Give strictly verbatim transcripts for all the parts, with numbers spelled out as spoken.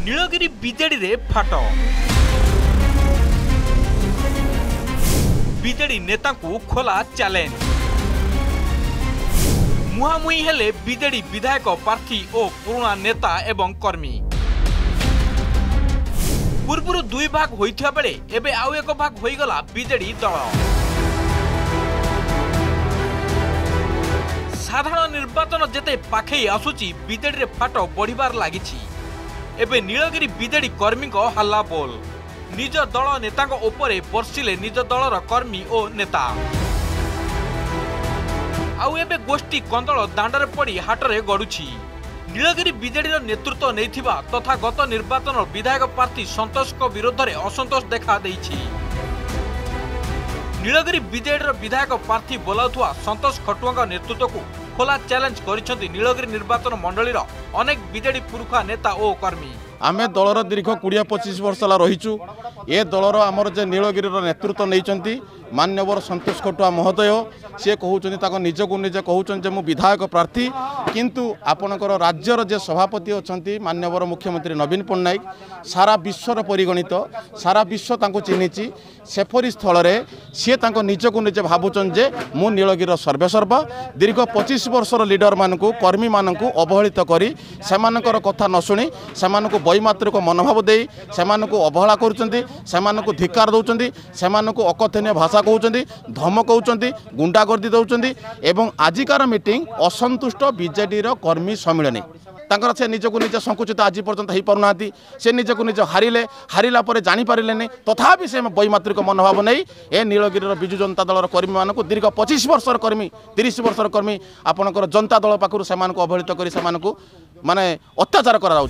Nilgiri BJD रे फाट BJD नेता को खोला चैलेंज मुहामुही हेले बीजेडी विधायक प्रार्थी और पुराना नेता एवं कर्मी पूर्व दुई भाग होइथिया बेले एबे आउ एक भाग होइगला बीजेडी दल साधारण निर्वाचन जेते पाखे आसुची बीजेडी रे फाट बढ़िबार लागिछि। एबे नीलगिरी बीजेडी कर्मी को हल्ला बोल निज दल नेता उपरे बर्षिले निज दलर कर्मी और नेता आउ एबे गोष्ठी कंदल दांडरे पड़ी हाटरे गड़ुछि। नीलगिरी बीजेडी नेतृत्व नैथिबा तथा गत निर्वाचन विधायक प्रार्थी संतोष को विरोध में असंतोष देखा देइछि। नीलगिरी बीजेडी विधायक प्रार्थी बोलाउथुआ संतोष खटुआ नेतृत्व को खोला चैलेंज करिसेंती नीलगिरी निर्वाचन मंडलीर अनेक बीजेडी पुरुखा नेता और कर्मी। आमे दलर दीर्घ बीस पच्चीस वर्ष रहीचु ए दलर आमर जे नीलगिरी नेतृत्व नहीं मान्यवर संतोष खटुआ महोदय सी कहते निज को निजे कहते मु विधायक प्रार्थी किंतु आपणकर राज्यर जे सभापति अच्छा मान्यवर मुख्यमंत्री नवीन पट्टनायक सारा विश्वर परिगणित सारा विश्व तांको चिन्हिची सेपरी स्थल सी निज को निजे भावुचन जे मु नीलगिरी सर्वेसर्वा दीर्घ पच्चीस वर्षर लीडर मानक कर्मी मानक अवहेलित करी सेमानकर कथा न शुणी सेमानक वैमात्रिक मनोभाव दे सेमानक अवहेला करुचंती सेमानक धिक्कार दउचंती सेमानक अकथनीय भाषा कहउचंती धमकउचंती गुंडागर्दी दउचंती एवं आजिकार मीटिंग असंतुष्ट बीजेडी रो कर्मी सम्मेलन तांकर से निज को निज संकुचित आज पर्यंत हो पारना से निज को निज हारिले हारिला पर जानी पारे तथापि से वैमात्रिक मनोभाव नहीं ए नीलगिरी विजु जनता दल कर्मी मानक दीर्घ पच्चीस वर्षर कर्मी तीस वर्षर कर्मी आपणकर जनता दल पाखु से अवहेलित कर माने अत्याचार करा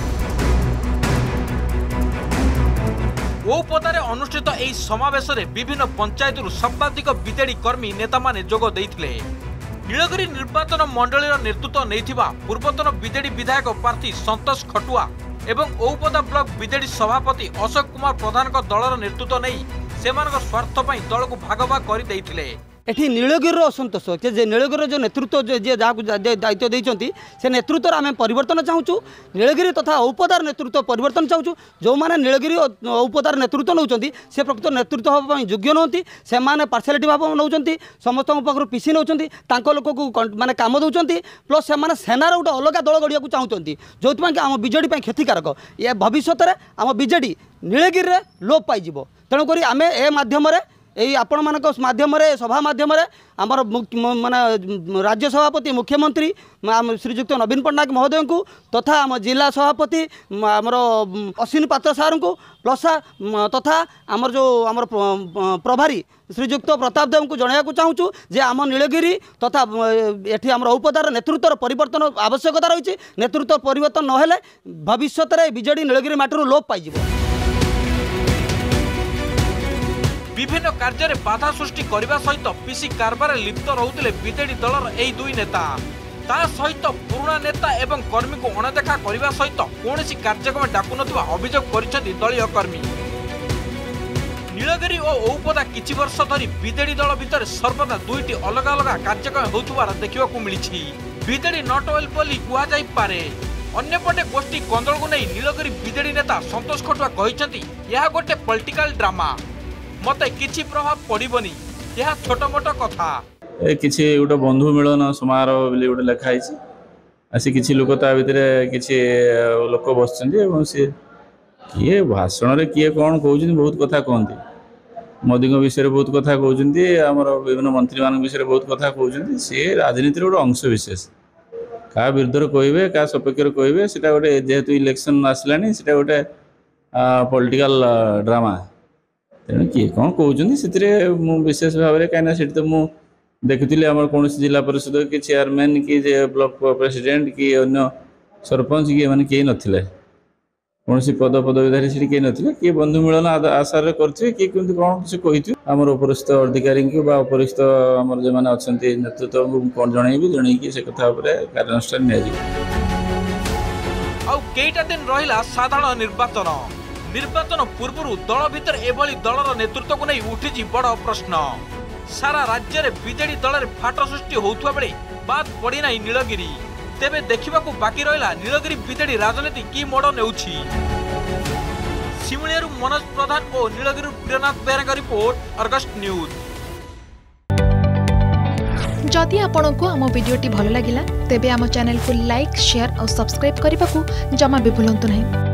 ओपदारे अनुष्ठित एही समावेश रे विभिन्न पंचायत सर्वाधिक बीजेडी कर्मी नेता माने जोग देइथिले। नीलगिरी निर्वाचन मंडलीर नेतृत्व नैथिबा पूर्वतन बीजेडी विधायक प्रार्थी संतोष खटुआ एवं ओपदा ब्लॉक बीजेडी सभापति अशोक कुमार प्रधान को दलर नेतृत्व नहीं सेमानक स्वार्थ पई दल को भाग भाग कर देइथिले। एठी नीलगिरी असंतोष जे नीलगिरी जो नेतृत्व जे जहाँ दायित्व देइचंती से नेतृत्व आम परिवर्तन चाहूँ नीलगिरी तथा औपदार नेतृत्व परिवर्तन चाहूँ जो मैंने नीलगिरी औपदार नेतृत्व नौकरी से प्रकृत नेतृत्व हाँप योग्य नौकरी से पार्शियालिटी भाव नौ समस्त पाखर पीसी नौ लोक को माने काम दौरान प्लस से सेनार गोटे अलग दल गढ़िया चाहूँगी जो आम बीजेडी क्षतिकारक ये भविष्य में आम बीजेडी नीलगिरी लोप पाइज तेणुक आम ए मध्यम यही आपण मान मध्यम सभा मध्यम आमर माने राज्य सभापति मुख्यमंत्री श्रीजुक्त नवीन पट्टनायक महोदय को तथा आम जिला सभापति आमर अश्विनी पात्र सार को प्लस तथा आमर जो आमर प्रभारी श्रीजुक्त प्रताप देव को जनवाक चाहूँ जे आम नीलगिरी तथा ये आम औपदार नेतृत्व परिवर्तन आवश्यकता रही नेतृत्व परिवर्तन नहेले भविष्य में बीजेडी नीलगिरी माटी लोप पाइज। विभिन्न कार्य में बाधा सृष्टि करने सहित पीसी कारबार लिप्त रोते बीजेडी दलर यही दुई नेता ता सहित पुराना नेता एवं कर्मी को अणदेखा करने सहित कौन कार्यक्रम डाकु नथिबा अभियोग करिसेंती दलीय कर्मी। नीलगिरी और औपदा किछि वर्ष धरी बीजेडी दल भितर सर्वदा दुईटी अलग अलग कार्यक्रम होउथुबार देखिबाकू मिलिछि। बीजेडी नॉट ऑल बोली कुहा जाई पारे। अन्यपटे गोष्ठी कंदल को नहीं नीलगिरी बीजेडी नेता संतोष खटुआ कहिसेंती यह गोटे पॉलिटिकल ड्रामा मते किछि प्रभाव पड़िबनी यह छोट मोट कथा ए किछि गोटे बंधु मिलन समारोह बोली गोटे लेखाई आसी किछि लोक ता भितरे किछि लोक बसछन्ती एवं से किए भाषण रे किए कोन कहउछन्ती बहुत कथा कहन्ती मोदी को विषय बहुत कथा कहउछन्ती हमर विभिन्न मंत्री मान विषय बहुत कथा कहउछन्ती से राजनीति गोटे अंश विशेष का विरुद्ध कहबे का सपेक्ष कहबे सेटा गोटे जेहेतु इलेक्शन आसलानी सेटा गोटे पॉलिटिकल ड्रामा तेणु किए कौन कहते से विशेष भाव में कहीं से तो मुझे देखुली आम कौन जिला परिषद कि चेयरमैन कि ब्लॉक प्रेसिडेंट कि अन्य सरपंच कि मैंने कई नथिले कौन पद पदवीधारी से कई नथिले किए बंधु मिलन आशा करते किए कौन किसी कही आम उपरिस्थ अधिकारी उपरिस्थ आम जो मैंने अच्छा नेतृत्व कौन जनइबी जनईकी से कथा कार्यानुष्ठान कईटा दिन रहा साधारण निर्वाचन निर्वाचन पूर्व दल भितर एभली दलर नेतृत्व को नहीं उठी बड़ प्रश्न। सारा राज्य में बीजेडी दल फाट सृष्टि होता बेले बाद पड़ना नीलगिरी तेबे देखिबाकू बाकी रहिला नीलगिरी बीजेडी राजनीति की मोड़ नेउछि। सिमुलियारू मनोज प्रधान और Nilgiri Priyanath Behera report Argus news. जदि आपंक आम भिडी भल लगा तेब आम चैनल को लाइक शेयर और सब्सक्राइब करने को जमा भी भूलु नहीं।